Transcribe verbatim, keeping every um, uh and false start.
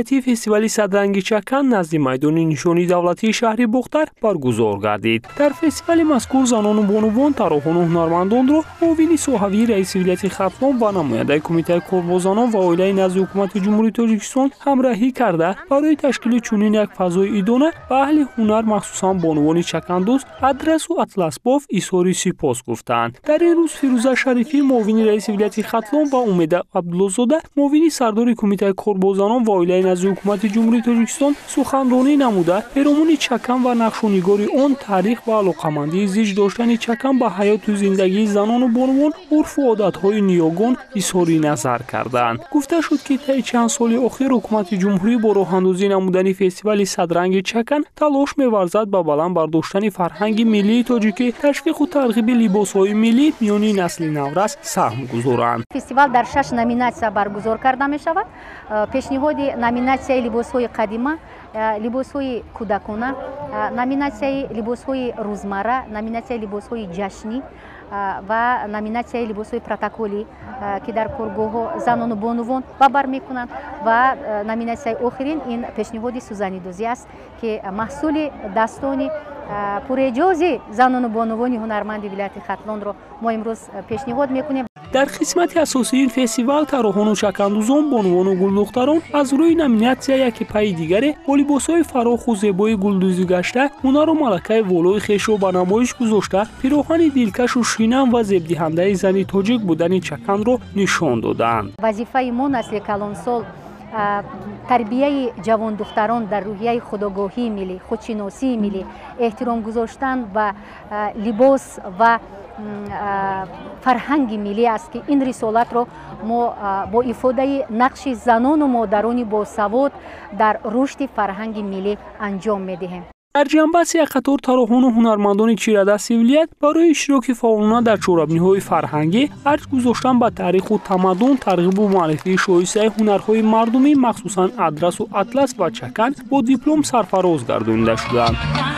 فعالیتی فستیوال صدرنگ چکن نزد میدان نشانی دولتی شهر بختر برگزار گردید. در فستیوال مذکور زنان و بانوان، طراحان و هنرمندان را معاون صحوی رئیس ولایت ختلان و نماینده کمیته کاربازان و عائله نزد حکومت جمهوری تاجیکستان همراهی کرده برای تشکیل چنین یک فضای ایدانه به اهل هنر مخصوصا بانوان چکندوست ادرس و اطلس باف ایثار سپاس گفتند. در این روز فیروزه شریفی معاون رئیس ولایت ختلان و امید عبدالله‌زاده معاون سردار کمیته کاربازان و عائله نزد حکومت جمهوری تاجیکستان سخنرانی نموده پیرامون چکن و نقش و نگار آن تاریخ و علاقه‌مندی زیج داشتن چکن به حیات و زندگی زنان و بانوان، عرف و عادت‌های نیاگان اظهار نظر کردند. گفته شد که طی چند سال اخیر حکومت جمهوری با راه اندازی نمودن فستیوال صدرنگ چکن تلاش می‌ورزد به بلند برداشتن فرهنگ ملی تاجیکی، تشویق و ترغیب لباس‌های ملی میان نسل نورس سهم گذارند. فستیوال در شش نامیناسیا برگزار کرده می‌شود. پیشنهاد نامیناسیای لباس‌های قدیمی، لباس‌های کودکانه، نامیناسیای لباس‌های روزمره، نامیناسیای لباس‌های جشنی و نامیناسیای لباس‌های پروتکلی که در کارگاه زنان و بانوان بر می‌کنند و نامیناسیای آخرین این پیشنهاد سوزنی‌دوزی است که محصول دستان پراجازی زنان و بانوان هنرمند ولایت ختلان را ما امروز پیشنهاد می‌کنیم. در قسمت اساسی این فستیوال طراحان و چکندوزان، بانوان و گلدختران از روی نامیناسیا یکی پای دیگری با لباس‌های فراخ و زیبای گلدوزی گشته هنر و ملکه والای خویش را به نمایش گذاشته پیراهن دلکش و شیرین و زیبدهنده زنی تاجیک بودن چکن را نشان دادند. وظیفه ما نسل کلانسال تربیه جوان دختران در روحیه خودآگاهی ملی، خودشناسی ملی، احترام گذاشتن و لباس و فرهنگ ملی است که این رسالت را ما با افاده نقش زنان و مادران باسواد در رشد فرهنگ ملی انجام می‌دهیم. در جنبش یک قطار طراحان و هنرمندان چیره‌دست ولایت برای اشتراک فعالانه در چهاربنی‌های فرهنگی، ارج گذاشتن به تاریخ و تمدن، ترغیب و معرفی شایسته هنرهای مردمی مخصوصاً ادرس و اطلس و چکن با دیپلم سرفراز گردانیده شدند.